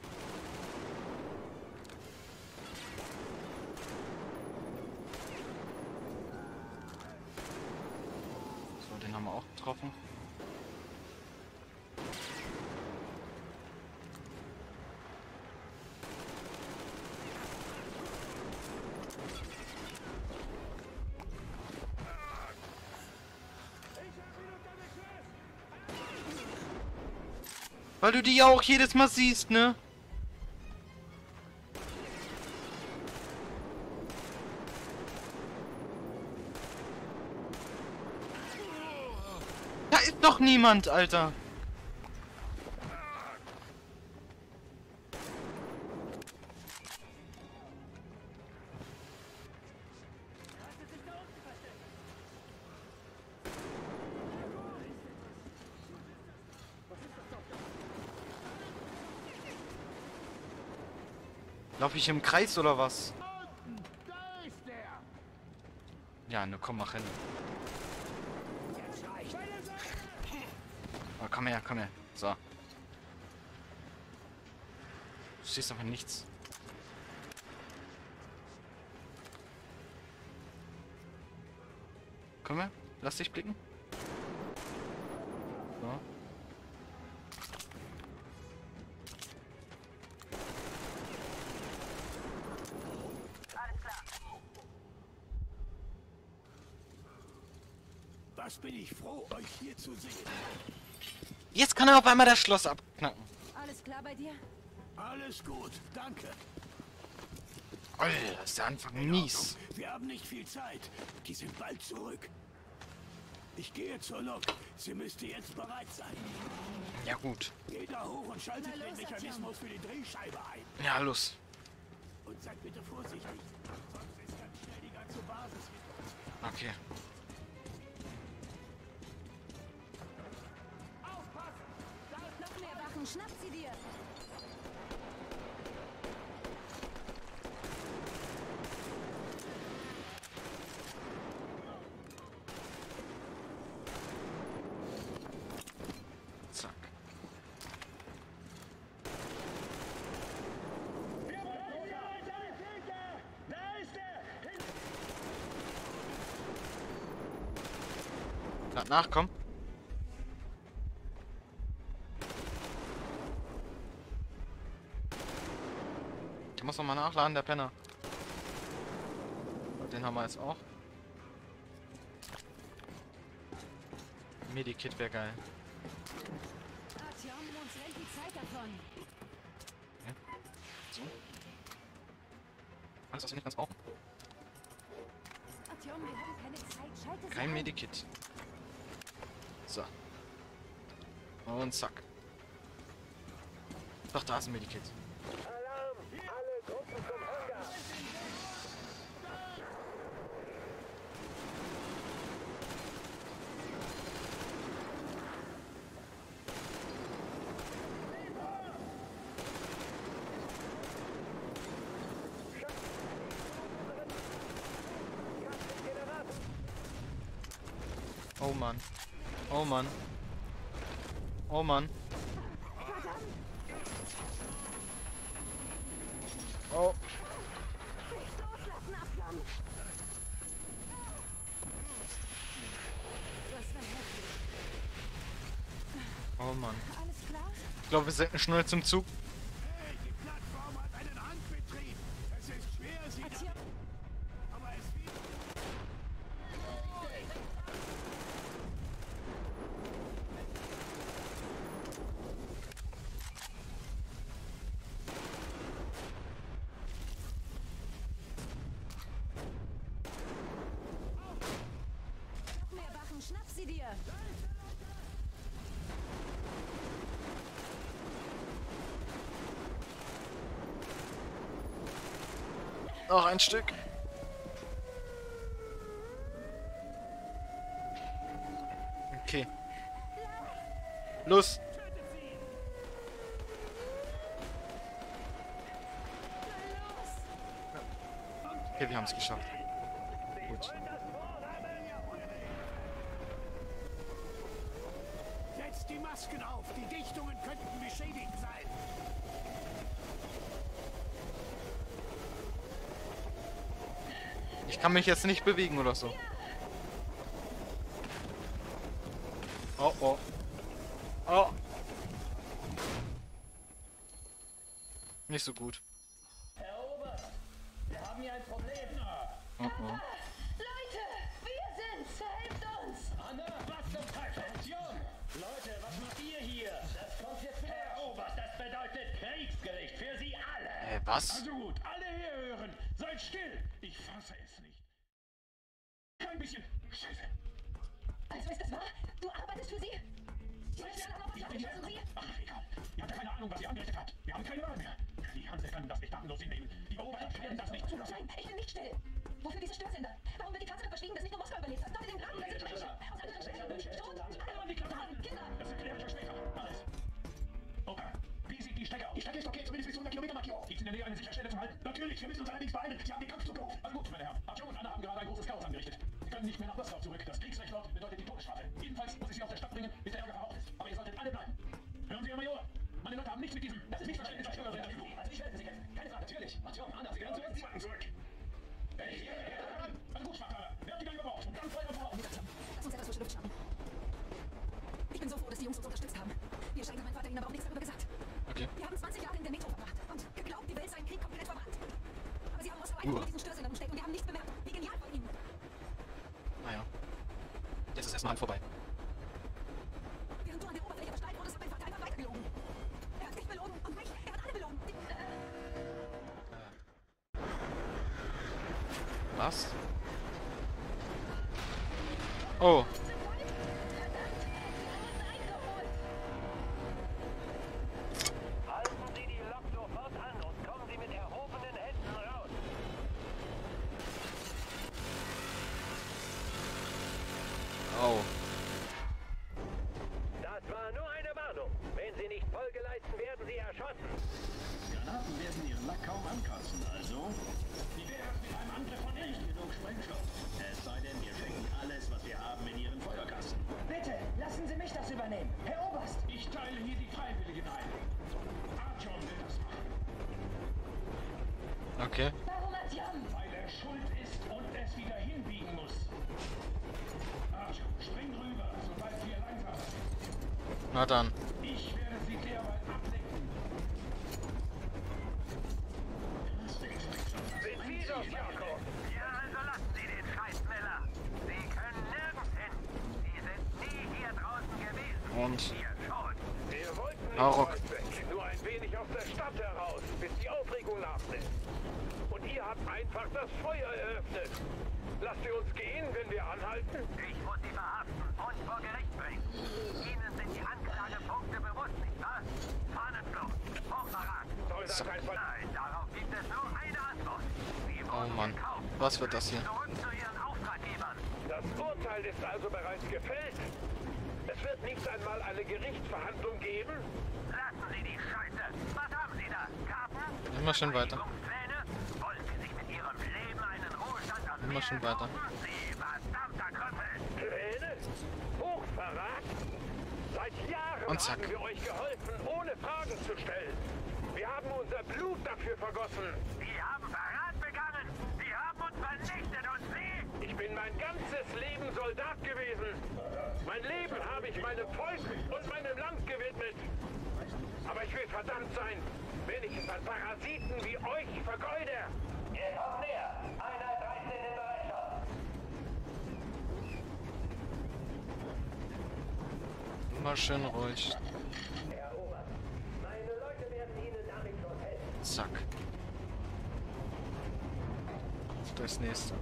So, den haben wir auch getroffen. Weil du die ja auch jedes Mal siehst, ne? Da ist noch niemand, Alter. Lauf ich im Kreis oder was? Da ist der! Ja, ne, komm, mach hin. Oh, komm her, komm her. So. Du siehst einfach nichts. Komm her, lass dich blicken. So. Was bin ich froh, euch hier zu sehen. Jetzt kann er auf einmal das Schloss abknacken. Alles klar bei dir? Alles gut, danke. Alter, ist der Anfang mies. Wir haben nicht viel Zeit. Die sind bald zurück. Ich gehe zur Lok. Sie müsste jetzt bereit sein. Ja gut. Geht da hoch und schaltet Na los, den Mechanismus für die Drehscheibe ein. Ja, los. Und seid bitte vorsichtig. Sonst ist ganz schnell die ganze Basis hinter uns. Okay. Noch mehr Wachen, schnappt sie dir! Zack. Na, nachkommen. Der muss noch mal nachladen, der Penner. Den haben wir jetzt auch. Medikit wäre geil. Artyom, uns rennt die Zeit davon. Ja. So. Alles, was wir nicht ganz brauchen. Artyom, wir haben keine Zeit. Schalte sie Kein ein. Medikit. So. Und zack. Doch, da ist ein Medikit. Alarm! Alle Gruppen zum Hangar! Oh Mann. Oh Mann. Oh Mann. Oh. Oh Mann. Alles klar? glaube, wir sollten schnell zum Zug. Hey, die Plattform hat einen Handbetrieb. Es ist schwer, sie... Aber es wird... Mehr Wachen, schnapp sie dir! Noch ein Stück. Okay. Los. Okay, wir haben es geschafft. Gut. Setzt die Masken auf. Die Dichtungen könnten beschädigt sein. Ich kann mich jetzt nicht bewegen oder so. Oh oh. Oh. Nicht so gut. Herr Oberst, wir haben hier ein Problem. Oh oh. Leute, wir sind's! Helft uns! Anna, was zum Teufel? Aktion! Leute, was macht ihr hier? Das kommt jetzt wieder. Herr Oberst, das bedeutet Kriegsgericht für Sie alle. Äh, was? Also gut, alle herhören. Seid still. Ich fasse es nicht. Kein bisschen. Scheiße. Also ist das wahr? Du arbeitest für sie? Ich bin hier. Ach, egal. Ihr habt ja keine Ahnung, was ihr angerichtet habt. Wir haben keine Wahl mehr. Die Hanse kann das nicht tatenlos hinnehmen. Die Beobachter werden das nicht zulassen. Nein, ich bin nicht still. Wofür diese Störsender? Warum wird die Tatsache verschwiegen, dass nicht nur Moskau überlebt hat? Dort in dem Laden sind Menschen. Aus anderen Städten. Tot. Alle Frauen, Kinder. Das erkläre ich euch später. Alles. Okay. Wie sieht die Strecke aus? Die Strecke ist okay, zumindest bis hundert Kilometer, Markio. Liegt in der Nähe eine sichere Stelle zum Halten? Natürlich, wir müssen uns allerdings beeilen. Sie haben den Kampfzug gerufen. Also gut, meine Herren. Artyom und Anna haben gerade ein großes Chaos angerichtet. Sie können nicht mehr nach Moskau zurück. Das Kriegsrecht dort bedeutet die Todesstrafe. Jedenfalls muss ich sie aus der Stadt bringen, bis der Ärger verraucht ist. Aber ihr solltet alle bleiben. Hören Sie, Herr Major? Meine Leute haben nichts mit diesem... Das ist Missverständnis, was höhere Sender tun. Also ich werde Sie kämpfen. Keine Frage, natürlich. Artyom, Anna, Sie gehören zu uns. Zwacken zurück. Hey, hier, hier. Also gut, Schwachtaler. Wer hat die Gang gebraucht? Und dann Feuer vor. Lass uns etwas frische Luft schnappen. Ich bin so froh, dass die Jungs uns unterstützt haben. Mir scheint, dass mein Vater ihnen aber auch nichts darüber gesagt. Okay. Wir haben zwanzig Jahre in der Metro verbracht und geglaubt, die Welt sei im Krieg komplett verbrannt. Aber sie haben Moskau einfach mit diesen Störsendern umsteckt und wir haben nichts bemerkt. Wie genial von ihnen. Naja. Jetzt ist erstmal vorbei. Während du an der Oberfläche versteilt wurdest, hat mein Vater einfach weitergelogen. Er hat dich belogen und mich. Er hat alle belogen. Die, äh, Was? Oh. Halten Sie die Lok sofort an und kommen Sie mit erhobenen Händen raus. Oh. Das war nur eine Warnung. Wenn Sie nicht Folge leisten, werden Sie erschossen. Granaten werden Ihren Lack kaum ankratzen, also? Wie wäre es mit einem Angriff von nicht genug Sprengstoff? Es sei denn, wir schenken alles, was wir haben, in Ihren Feuerkasten. Bitte, lassen Sie mich das übernehmen. Herr Oberst! Ich teile hier die Freiwilligen ein. Artyom will das machen. Okay. Warum Artyom? Weil er schuld ist und es wieder hinbiegen muss. Artyom, spring rüber, sobald wir langsam sind. Na dann. Ich werde sie derweil ablenken. Sind Sie das, Jakob? Ja, also lassen Sie den Scheiß, Miller. Sie können nirgends hin. Sie sind nie hier draußen gewesen. Und? Hier schon. Wir wollten nicht Hauruck. weit weg, nur ein wenig aus der Stadt heraus, bis die Aufregung nachlässt. Und ihr habt einfach das Feuer eröffnet. Lasst ihr uns gehen, wenn wir anhalten? Ich muss Sie verhaften und vor Gericht bringen. Ihnen sind die Anklagepunkte bewusst, nicht wahr? Fahnenflucht, Hochverrat. Soll das ein Ver... Nein, darauf gibt es nur eine Antwort. Sie Oh wurden Mann. gekauft. Was wird das hier? Zurück zu Ihren Auftraggebern. Das Urteil ist also bereits gefällt. Es wird nicht einmal eine Gerichtsverhandlung geben. Lassen Sie die Scheiße. Was haben Sie da? Karten? Immer schön weiter. Pläne? Wollen Sie sich mit Ihrem Leben einen Ruhestand aus Immer schön weiter. Sie verdammter Krüppel! Pläne? Hochverrat? Seit Jahren Und zack. haben wir euch geholfen, ohne Fragen zu stellen. Wir haben unser Blut dafür vergossen. Sie haben Verrat begangen! Sie haben uns vernichtet und Sie... Ich bin mein ganzes Leben Soldat gewesen. Mein Leben habe ich meinem Volk und meinem Land gewidmet. Aber ich will verdammt sein, wenn ich es an Parasiten wie euch vergeude. Ihr kommt näher. Einheit dreizehn in Bereitschaft. Immer schön ruhig. Herr Oberst, meine Leute werden Ihnen damit schon helfen. Zack. Das nächste.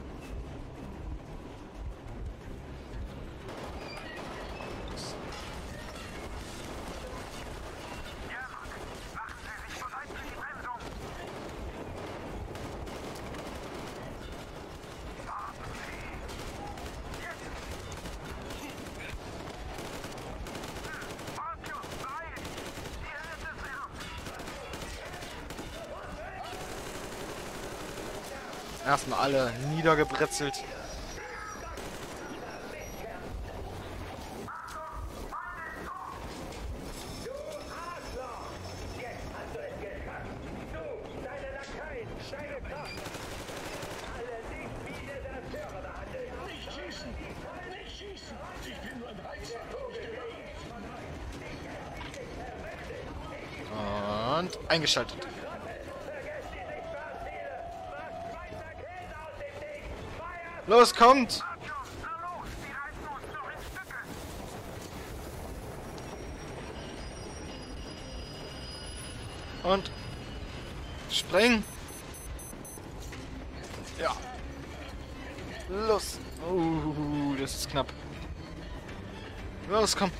Erstmal alle niedergebrezelt. Nicht schießen! Nicht schießen! Ich bin nur ein Reizer. Und eingeschaltet. Los, kommt! Und spring! Ja. Los! Uh, das ist knapp. Los, komm!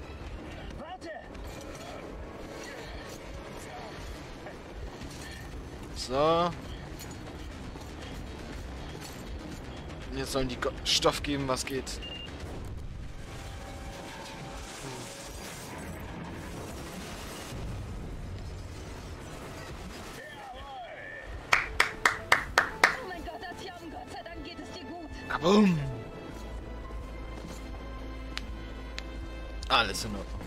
So. Jetzt sollen die Stoff geben, was geht. Oh mein Gott, Artyom, Gott sei Dank geht es dir gut. Kabum! Alles in Ordnung.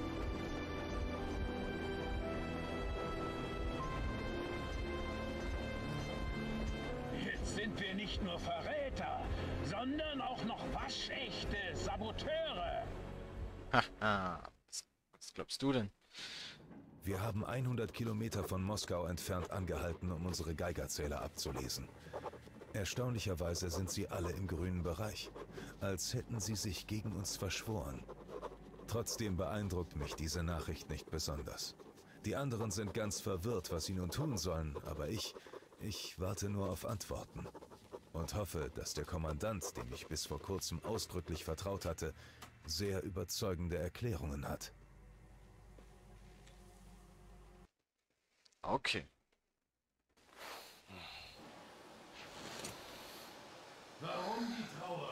Jetzt sind wir nicht nur Verräter, sondern auch noch waschechte Saboteure. Haha, was, was glaubst du denn? Wir haben hundert Kilometer von Moskau entfernt angehalten, um unsere Geigerzähler abzulesen. Erstaunlicherweise sind sie alle im grünen Bereich, als hätten sie sich gegen uns verschworen. Trotzdem beeindruckt mich diese Nachricht nicht besonders. Die anderen sind ganz verwirrt, was sie nun tun sollen, aber ich, ich warte nur auf Antworten. Und hoffe, dass der Kommandant, dem ich bis vor kurzem ausdrücklich vertraut hatte, sehr überzeugende Erklärungen hat. Okay. Warum die Trauer?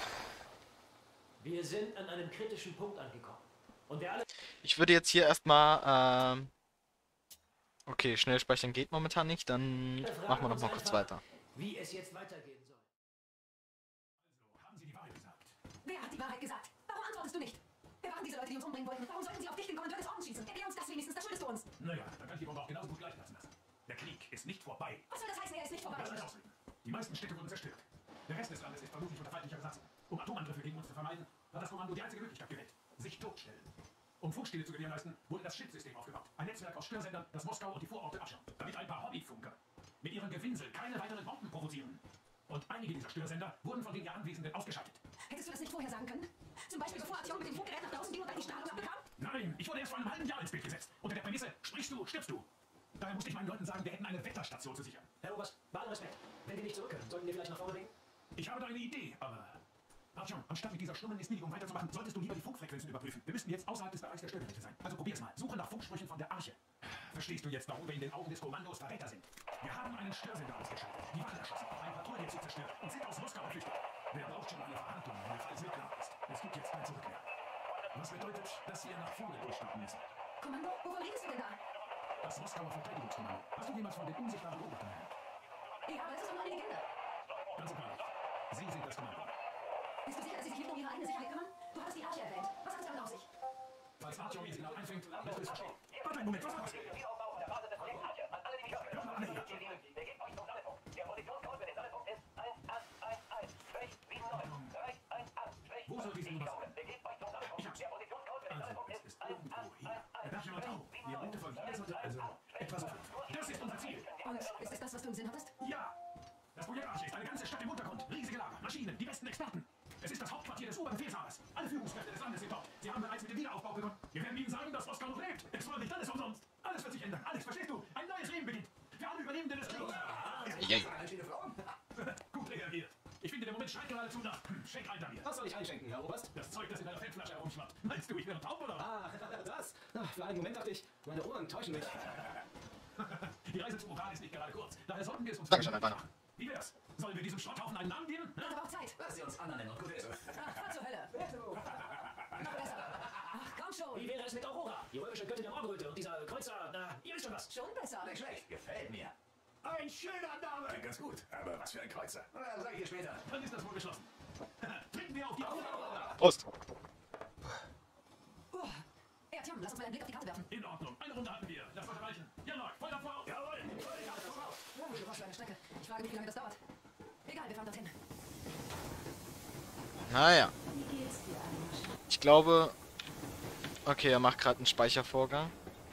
Wir sind an einem kritischen Punkt angekommen. Und wir alle... Ich würde jetzt hier erstmal, ähm... Okay, schnell speichern geht momentan nicht, dann machen wir noch mal kurz weiter. Wie es jetzt weitergehen soll. Also, haben Sie die Wahrheit gesagt? Wer hat die Wahrheit gesagt? Warum antwortest du nicht? Wer waren diese Leute, die uns umbringen wollten? Warum sollten sie auf dich, den Kommandeur des Ordens, schießen? Erklär uns das wenigstens, das schuldest du uns. Naja, dann kann ich die Bombe auch genauso gut gleich lassen lassen. Der Krieg ist nicht vorbei. Was soll das heißen, er ist nicht vorbei? Lass mich ausreden. Die meisten Städte wurden zerstört. Der Rest des Landes ist vermutlich unter feindlicher Besatzung. Um Atomangriffe gegen uns zu vermeiden, hat das Kommando die einzige Möglichkeit gewählt: sich totstellen. Um Funkstille zu gewährleisten, wurde das Schildsystem aufgebaut. Ein Netzwerk aus Störsendern, das Moskau und die Vororte abschirmt, damit ein paar Hobbyfunker mit ihrem Gewinsel keine weiteren Bomben provozieren. Und einige dieser Störsender wurden von den hier Anwesenden ausgeschaltet. Hättest du das nicht vorher sagen können? Zum Beispiel bevor Artyom mit dem Funkgerät nach draußen ging und dann die Strahlung abbekam? Nein, ich wurde erst vor einem halben Jahr ins Bild gesetzt. Unter der Prämisse, sprichst du, stirbst du. Daher musste ich meinen Leuten sagen, wir hätten eine Wetterstation zu sichern. Herr Oberst, bei allem Respekt. Wenn wir nicht zurück können, sollten wir vielleicht nach vorne denken? Ich habe da eine Idee, aber... Artyom, anstatt mit dieser stummen Missbilligung weiterzumachen, solltest du lieber die Funkfrequenzen überprüfen. Wir müssten jetzt außerhalb des Bereichs der Störgeräte sein. Also probier's mal. Suche nach Funksprüchen von der Arche. Verstehst du jetzt, warum wir in den Augen des Kommandos Verräter sind? Wir haben einen Störsender ausgeschaltet, die Wache erschossen, ein Patrouillenzug zerstört und sind aus Moskau geflüchtet. Wer braucht schon eine Verhandlung, wenn falls mir klar ist? Es gibt jetzt kein Zurück mehr. Was bedeutet, dass wir nach vorne durchstarten müssen. Kommando, wovon redest du denn da? Das Moskauer Verteidigungskommando. Hast du jemals von den unsichtbaren Robotern gehört? Ja, aber das ist doch nur eine Legende. Ganz und gar nicht. Sie sind das Kommando. Bist du sicher, dass sie sich nicht um ihre eigene Sicherheit kümmern? Du hattest die Arche erwähnt. Was hat es damit auf sich? Falls Artyom ihr Signal einfängt, wirst du es verstehen. Warte einen Moment, was war's? Hört mal an hier. Wo soll diese Nummer sein? Ich hab's. Also, es ist irgendwo hier. Die Route von hier sollte also etwa so. Das ist unser Ziel. Und ist es das, was du im Sinn hattest? Ja. Das Projekt Arche ist eine ganze Stadt im Untergrund. Riesige Lager, Maschinen, die besten Experten. Es ist das Hauptquartier des Oberbefehlshabers. Alle Führungskräfte des Landes sind dort. Sie haben bereits mit dem Wiederaufbau begonnen. Wir werden ihnen sagen, dass Moskau noch lebt. Es war nicht alles umsonst. Alles wird sich ändern. Alles, verstehst du? Ein neues Leben beginnt. Für alle Überlebenden des Krieges. Gut reagiert. Ich finde, der Moment schreit geradezu nach. Schenk ein, Damir. Was soll ich einschenken, Herr Oberst? Das Zeug, das in deiner Fettflasche herumschwappt. Meinst du, ich wäre taub oder was? Ah, das. Ach, für einen Moment dachte ich, meine Ohren täuschen mich. Die Reise zum Uran ist nicht gerade kurz. Daher sollten wir es uns Dankeschön, Alter. Wie wär's? Sollen wir diesem Schrotthaufen einen Namen geben? Ich hab auch Zeit. Lass sie uns Anna nennen und gut ist. Ach, fahr zur Hölle. Noch besser. Ach, komm schon. Wie wäre es mit Aurora? Die römische Göttin der Morgenröte und dieser Kreuzer, na, ihr wisst schon was. Schon besser. Nicht schlecht, gefällt mir. Ein schöner Name! Ganz gut, aber was für ein Kreuzer. Na, sag ich dir später. Dann ist das wohl geschlossen. Trinken wir auf die Aurora! Prost! Uh, hey, Artyom, lass uns mal einen Blick auf die Karte werfen. In Ordnung. Eine Runde hatten wir. Das sollte reichen. Janok, Feuer voraus! Jawohl! Oh, was für eine Strecke. Ich frage mich, wie lange das dauert. Egal, wir fahren dorthin. Naja. Ich glaube... Okay, er macht gerade einen Speichervorgang.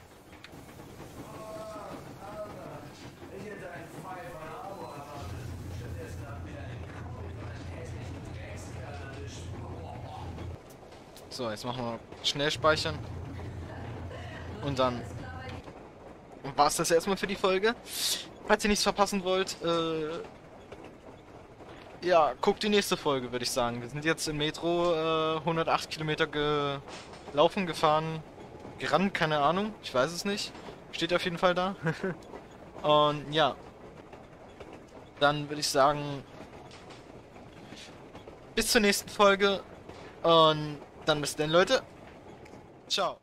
So, jetzt machen wir schnell speichern. Und dann war es das erstmal für die Folge. Falls ihr nichts verpassen wollt, äh, ja, guckt die nächste Folge, würde ich sagen. Wir sind jetzt im Metro äh, hundertacht Kilometer gelaufen, gefahren, gerannt, keine Ahnung, ich weiß es nicht. Steht auf jeden Fall da. Und ja, dann würde ich sagen, bis zur nächsten Folge und dann bis dann, Leute. Ciao.